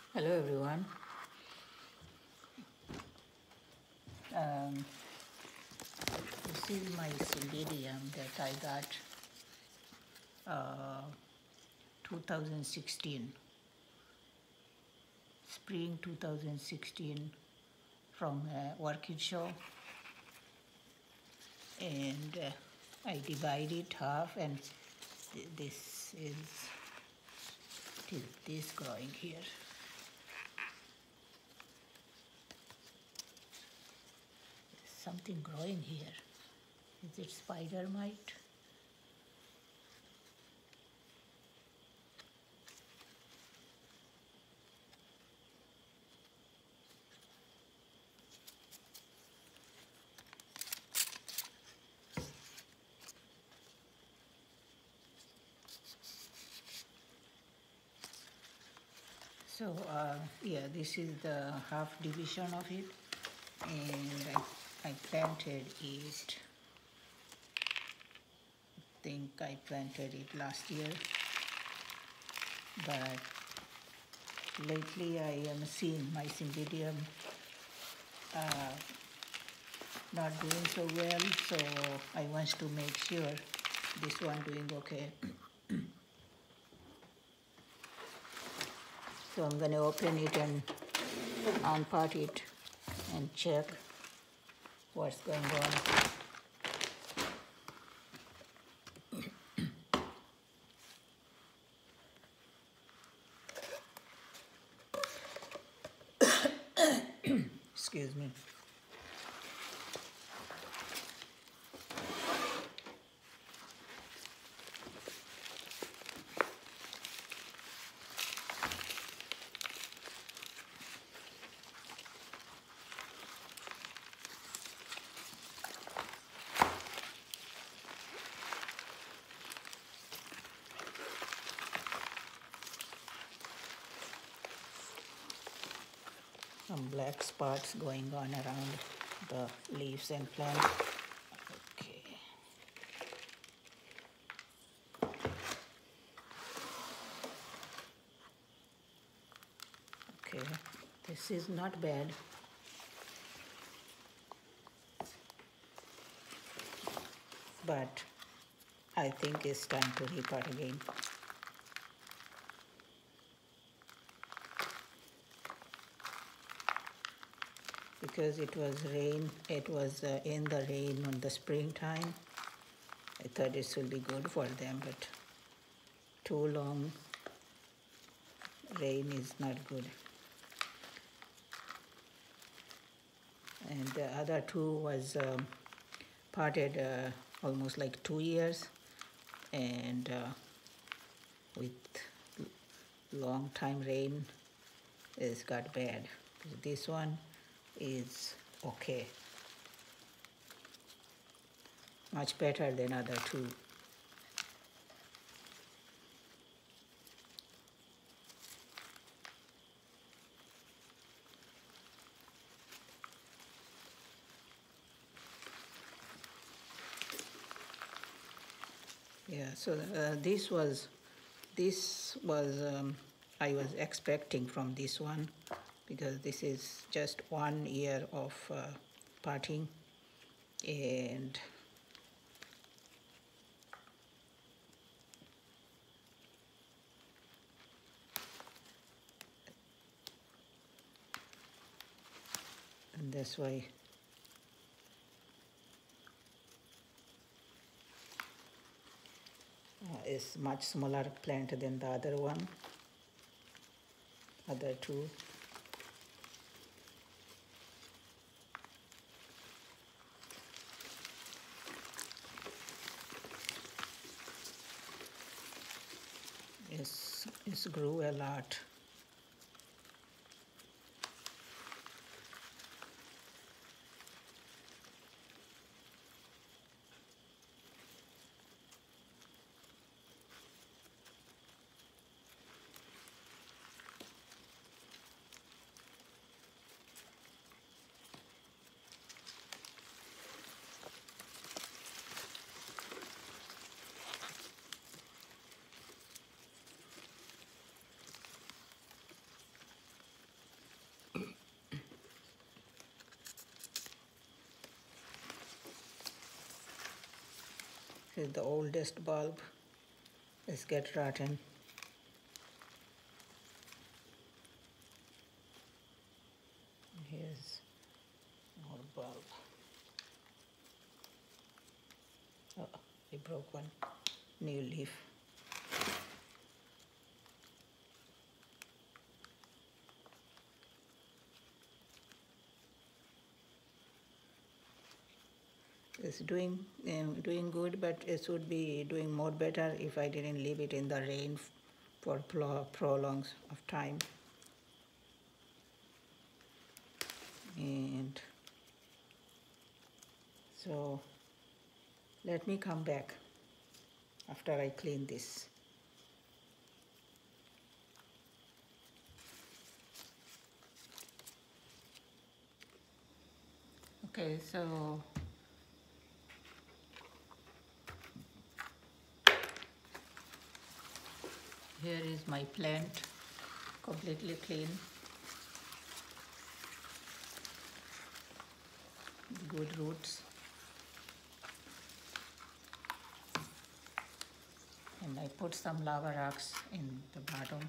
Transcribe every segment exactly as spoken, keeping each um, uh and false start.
Hello everyone. Um, this is my cymbidium that I got uh, two thousand sixteen, spring two thousand sixteen from a orchid show, and uh, I divide it half, and th this is it is this growing here. Something growing here. Is it spider mite? So uh, yeah, this is the half division of it, and I, I planted it. I think I planted it last year, but lately I am seeing my cymbidium uh, not doing so well, so I want to make sure this one doing okay. So I'm going to open it and unpot it and check what's going on. Excuse me. Some black spots going on around the leaves and plants. Okay. Okay, this is not bad. But I think it's time to repot again. Because it was rain, it was uh, in the rain on the springtime. I thought this would be good for them, but too long rain is not good. And the other two was um, potted uh, almost like two years, and uh, with long time rain, it's got bad. This one is okay, much better than other two. Yeah, so uh, this was, this was, um, I was expecting from this one, because this is just one year of uh, potting, and and that's why uh, it's much smaller plant than the other one, other two. It's, it's grew a lot. is the oldest bulb. It's get rotten. Here's more bulb. Oh, I broke one. New leaf. It's doing um, doing good, but it would be doing more better if I didn't leave it in the rain for prolonged of time. And so let me come back after I clean this. Okay, so here is my plant, completely clean. Good roots. And I put some lava rocks in the bottom.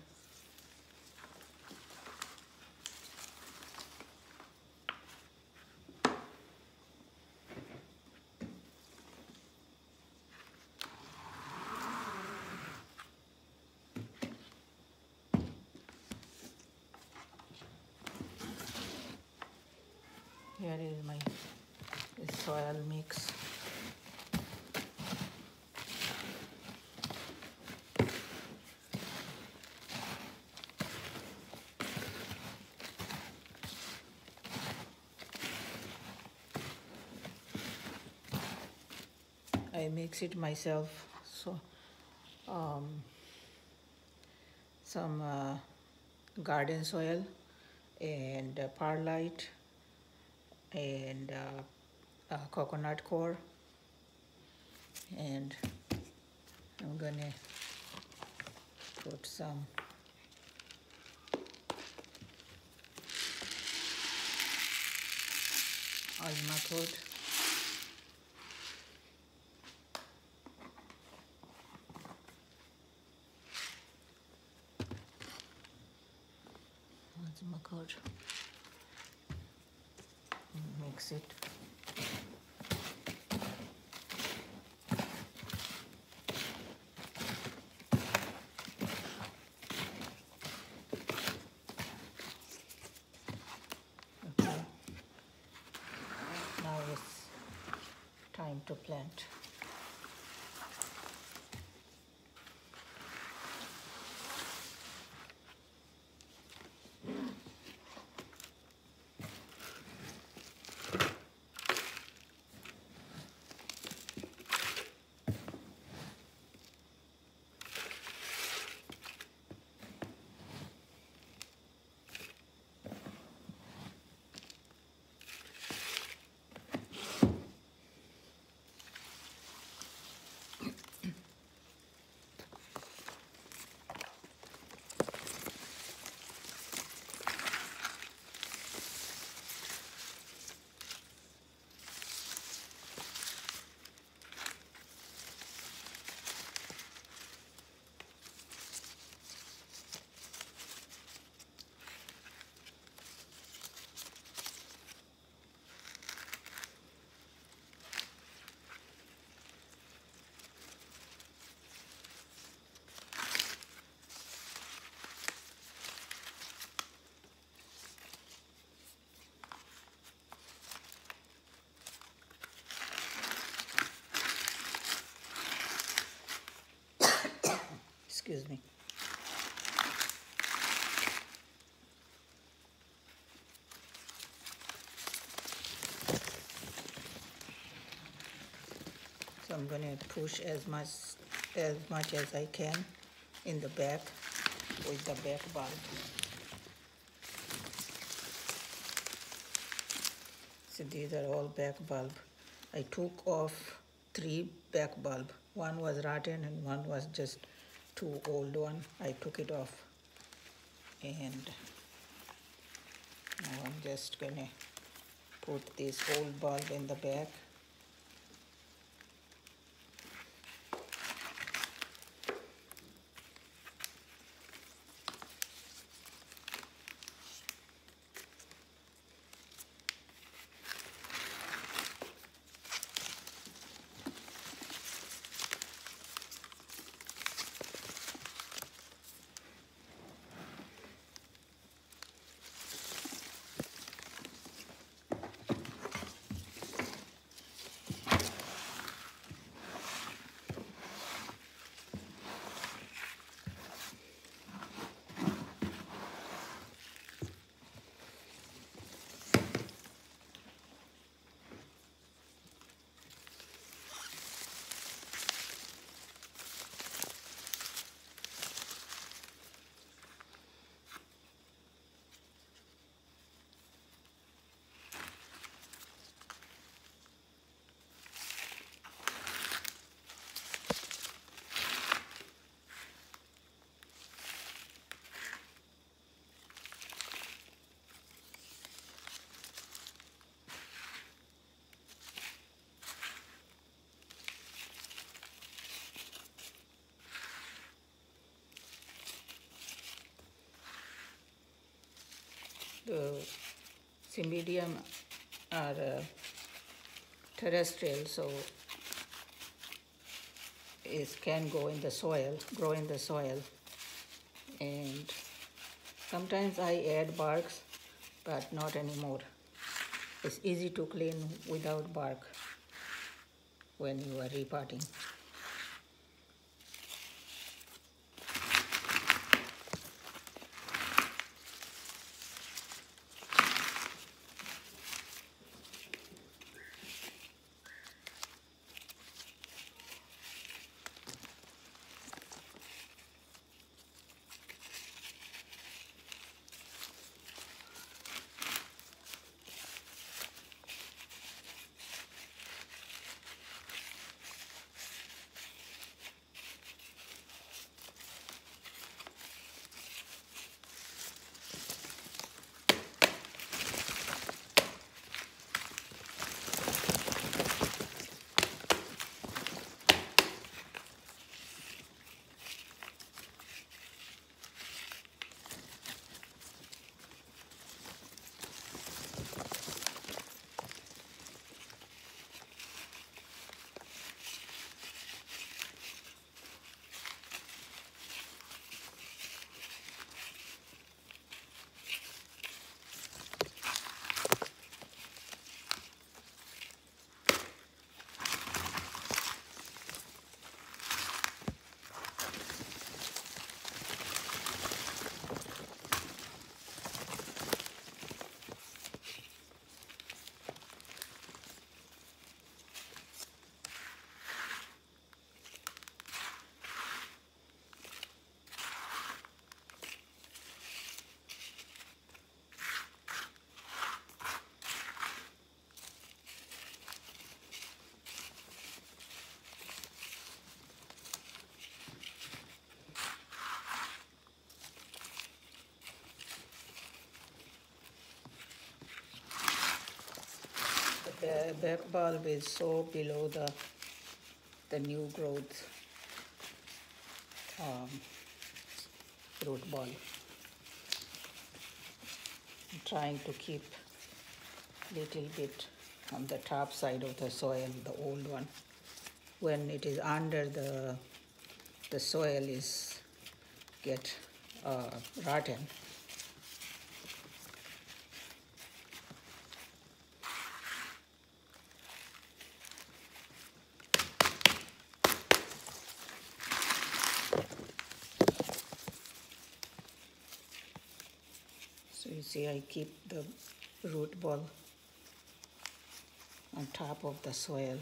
Here is my soil mix. I mix it myself. So um, some uh, garden soil and uh, perlite and uh, uh, coconut core, and I'm gonna put some almacode. Almacode. Mix it. Okay. Now it's time to plant. Excuse me. So I'm going to push as much as much as I can in the back with the back bulb. So these are all back bulb. I took off three back bulb. One was rotten and one was just too old one. I took it off, and now I'm just gonna put this old bulb in the back. the cymbidium are uh, terrestrial, so it can go in the soil, grow in the soil. And sometimes I add barks, but not anymore. It's easy to clean without bark when you are repotting. The back bulb is so below the the new growth um, root ball. I'm trying to keep little bit on the top side of the soil, the old one. When it is under the the soil is get uh, rotten. So you see, I keep the root ball on top of the soil.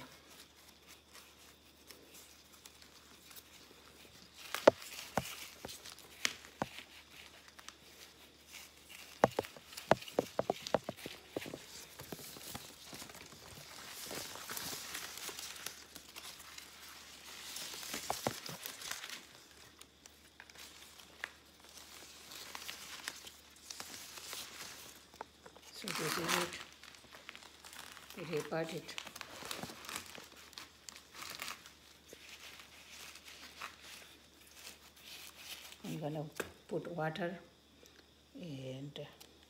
So this is it. We repot it. I'm gonna put water and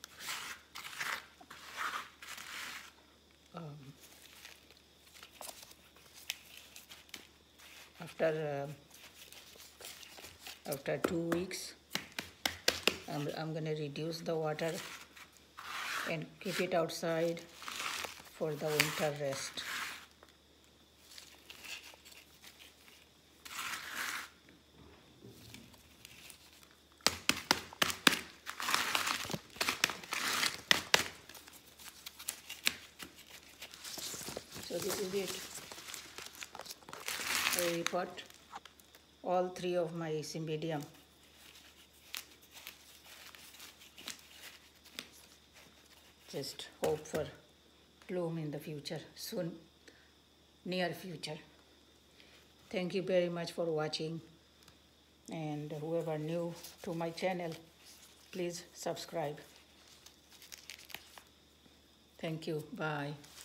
um, after uh, after two weeks, I'm I'm gonna reduce the water and keep it outside for the winter rest. So this is it. I repot all three of my cymbidium. Just hope for bloom in the future, soon, near future. Thank you very much for watching, and whoever new to my channel, please subscribe. Thank you. Bye.